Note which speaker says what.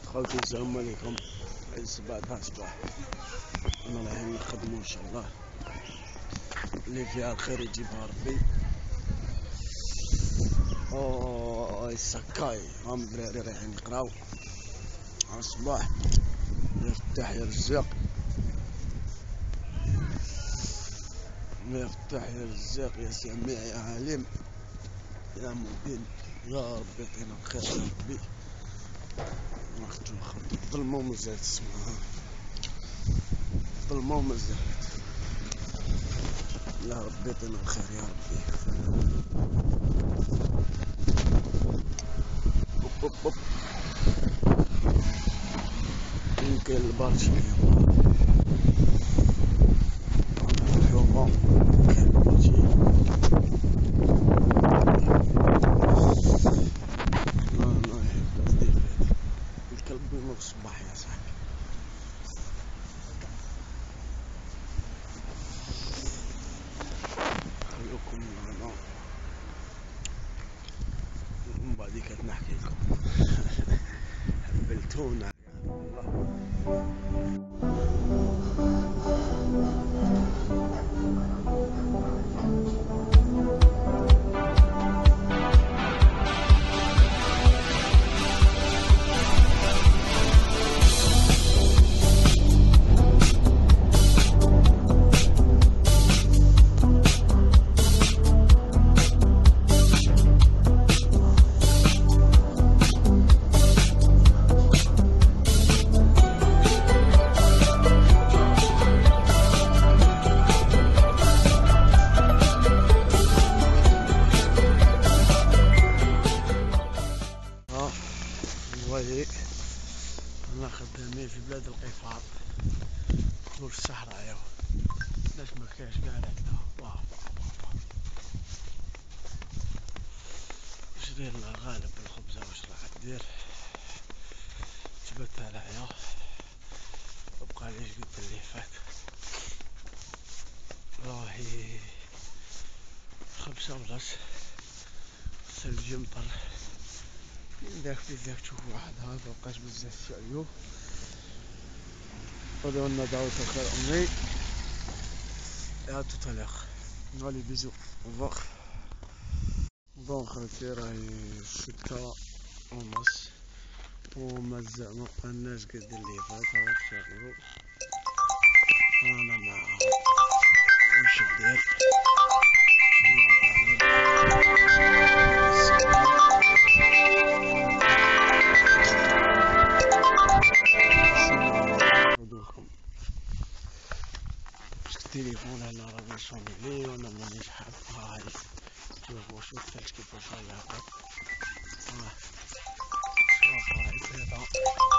Speaker 1: خوتي السلام عليكم. الصباح تاع الصباح انا رايحين نخدمو ان شاء الله، اللي فيها الخير يجيبها ربي. السكاي هم الدراري رايحين يقراو على الصباح. يا فتاح يا رزاق، يا فتاح يا رزاق، يا سميع يا عليم يا مبين، يا ربي يعطينا الخير يا ربي. نخدم ظلمة ومازالت اسمها ظلمة ومازالت. يا ربي يعطينا الخير يا ربي. يمكن البرشا اليوم كاين البرشا الكلب بينوض الصباح يا صاحبي. خليكم معنا ومن بعد كنحكي لكم. حبلتونا انا خدامين في بلاد القفار دور الصحراء ياهو، ناس ما كاش كاع هكذا. واو واش داير الغالب بالخبزة، واش راح دير؟ جبتها لهيا بقى ليش قد اللي فات، راهي 5 ونص. الثلج يمطر من ذاك في ذاك، تشوف واحد هذا مبقاش بزاف شعيو. خذوا لنا دعوة الخير أمي يا تطلق نولي بيزو وفاق. بون خوتي راهي 6 ونص ومازال مبقالناش قد اللي فات. ها تشوفو رانا معاهم واش دير. التليفون هنا راه مصوني لي وانا مانيش حاب. هاي شوفو شوف الثلج كيفاش راهي هابط. شوف راهي بيضا.